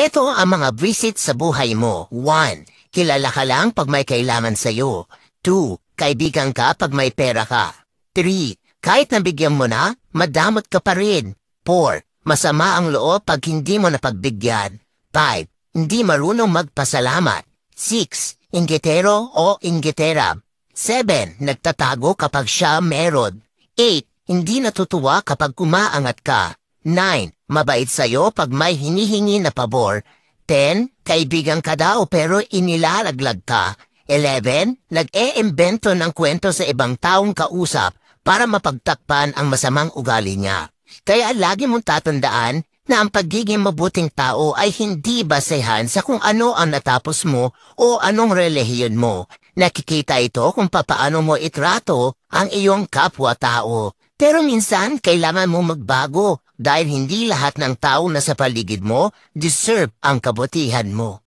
Heto ang mga visit sa buhay mo. 1. Kilala ka lang pag may kailangan sa'yo. 2. Kaibigan ka pag may pera ka. 3. Kahit nabigyan mo na, madamot ka pa rin. 4. Masama ang loob pag hindi mo napagbigyan. 5. Hindi marunong magpasalamat. 6. Inggitero o inggitera. 7. Nagtatago kapag siya meron. 8. Hindi natutuwa kapag kumaangat ka. 9. Mabait sa'yo pag may hinihingi na pabor. 10. Kaibigan ka daw pero inilalaglag ka. 11. Nag-e-imbento ng kwento sa ibang taong kausap para mapagtakpan ang masamang ugali niya. Kaya lagi mong tatandaan na ang pagiging mabuting tao ay hindi basehan sa kung ano ang natapos mo o anong relihiyon mo. Nakikita ito kung papaano mo itrato ang iyong kapwa-tao. Pero minsan, kailangan mo magbago dahil hindi lahat ng tao na sa paligid mo deserve ang kabutihan mo.